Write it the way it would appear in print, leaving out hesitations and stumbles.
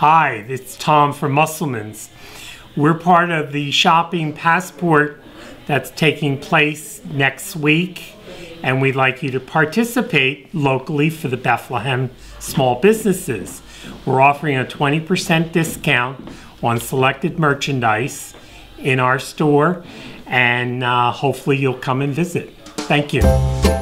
Hi, it's Tom from Musselman's. We're part of the shopping passport that's taking place next week, and we'd like you to participate locally for the Bethlehem small businesses. We're offering a 20% discount on selected merchandise in our store, and hopefully you'll come and visit. Thank you.